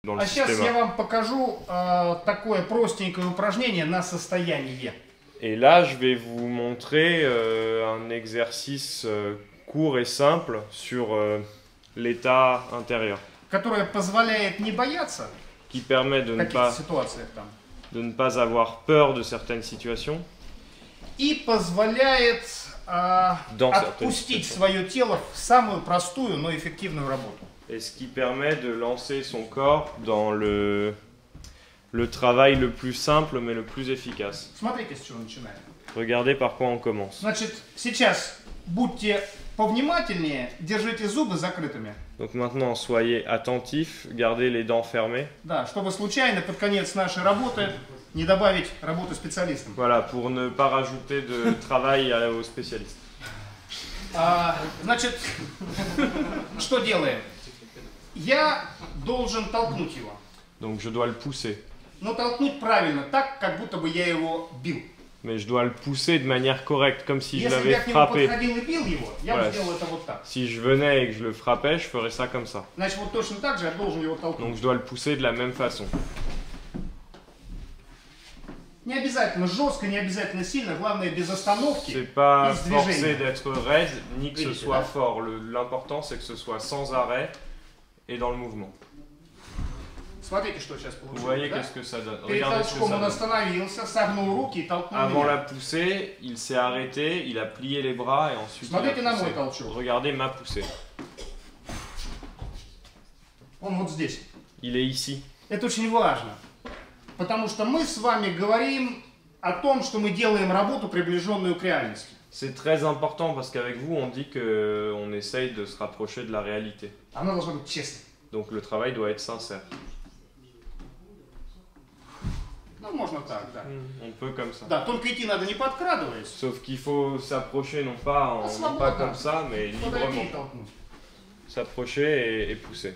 dans le сейчас système я 1. вам покажу такое простенькое упражнение на состояние. Et là, je vais vous montrer un exercice court et simple sur l'état intérieur, Которое позволяет не бояться qui permet в каких-то ситуациях там. de ne pas avoir peur de certaines situations. И позволяет отпустить свое тело в самую простую, но эффективную работу. Et ce qui permet de lancer son corps dans le travail le plus simple mais le plus efficace. Смотрите, с чего начинаем. Regardez par quoi on commence. Значит, сейчас будьте повнимательнее, держите зубы закрытыми. Donc maintenant, soyez attentifs, gardez les dents fermées. Да, чтобы случайно под конец нашей работы не добавить работу специалистам. Voilà, pour ne pas rajouter de travail aux spécialistes. Значит, что делаем? Я должен толкнуть его. Donc je dois le pousser. Но толкнуть правильно, так, как будто бы я его бил. Mais je dois le pousser de manière correcte, comme si je Если бы l'avais я к нему frappé. подходил и бил его, я бы сделал это вот так. Si je venais et que je le frappais, je ferais ça comme ça. Значит, вот точно так же я должен его толкнуть. Donc je dois le pousser de la même façon. Не обязательно жестко, не обязательно сильно, главное без остановки. C'est pas и с forcé движением. d'être raide, ni que ce Видите, soit да? fort. L'important, c'est que ce soit sans arrêt et dans le mouvement. Смотрите, что сейчас Vous получилось. voyez Да? qu'est-ce que ça donne. Перед Regardez ce que толчком ça он donne. остановился, согнул руки и толкнул Avant меня. la poussée, il s'est arrêté, il a plié les bras et ensuite Смотрите il на a мой poussé. толчок. Regardez ma poussée. Он вот здесь. Il est ici. Это очень важно, потому что мы с вами говорим о том, что мы делаем работу, приближенную к реальности. C'est très important parce qu'avec vous, on dit qu'on essaye de se rapprocher de la réalité. Она должна быть честной. Donc le travail doit être sincère. Ну, можно так, да. On peut comme ça. Да, только идти надо не подкрадываясь. Sauf qu'il faut s'approcher non pas, non pas comme ça, mais Подойти librement. и толкнуть. S'approcher et pousser.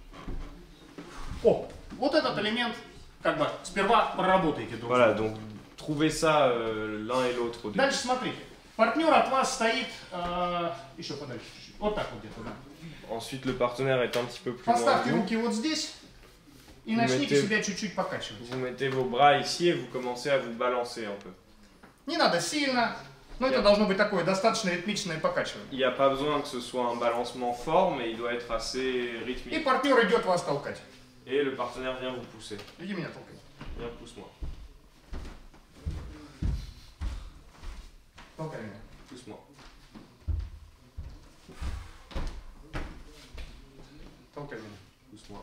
О, вот этот элемент, как бы, сперва проработайте друг с Voilà, другом. donc trouvez ça l'un et l'autre au début. Дальше смотрите. Партнер от вас стоит еще подальше чуть-чуть. Вот так вот где-то, да. Ensuite, le partenaire est un petit peu plus loin Поставьте de vous. руки вот здесь и Vous начните mettez- себя чуть-чуть покачивать. Vous mettez vos bras ici et vous commencez à vous balancer un peu. Не надо сильно, но это должно быть такое достаточно ритмичное покачивание. Il n'y a pas besoin que ce soit un balancement fort, mais il doit être assez И rythmique. партнер идет вас толкать. Et le partenaire vient vous pousser. Иди меня толкай. Viens, pousse-moi. Толкай меня. Pousse-moi. Толкай меня. Pousse-moi.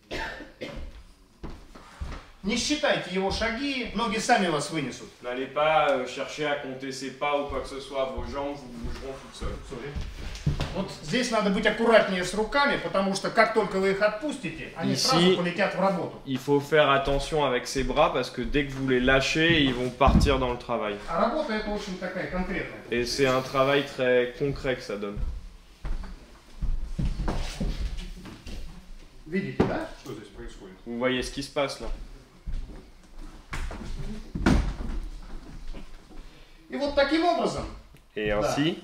Не считайте его шаги, ноги сами вас вынесут. N'allez pas chercher à compter ses pas ou quoi que ce soit. Vos jambes vous bougeront toutes seules. Вот здесь надо быть аккуратнее с руками, потому что как только вы их отпустите, они Ici- сразу полетят в работу. Il faut faire attention avec ses bras parce que dès que vous les lâchez, ils vont partir dans le travail. А работа это очень такая конкретная. Et c'est un travail très concret que ça donne. Видите, да, что здесь происходит? Vous voyez ce qui se passe là. И вот таким образом. Et ainsi,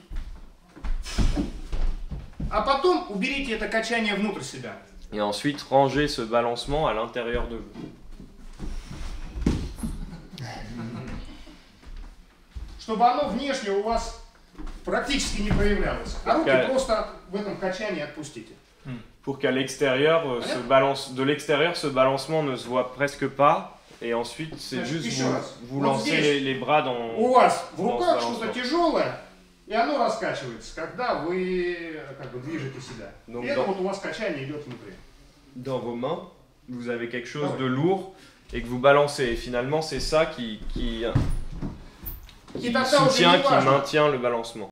А потом уберите это качание внутрь себя. et ensuite rangez ce balancement à l'intérieur de vous. Чтобы оно внешне у вас практически не проявлялось. А руки Какая- просто в этом качании отпустите. Pour qu'à l'extérieur, de l'extérieur, ce balancement ne se voit presque pas. Et ensuite, c'est Значит, juste еще vous, раз. vous Вот lancez здесь les bras dans... У вас в dans руках ce что-то balancement. тяжелое, и оно раскачивается, когда вы как бы движете себя. Donc И это dans- вот у вас качание идет внутри. Dans vos mains, vous avez quelque chose de lourd et que vous balancez. Et finalement, c'est ça qui И тогда уже soutient, не qui важно, maintient le balancement.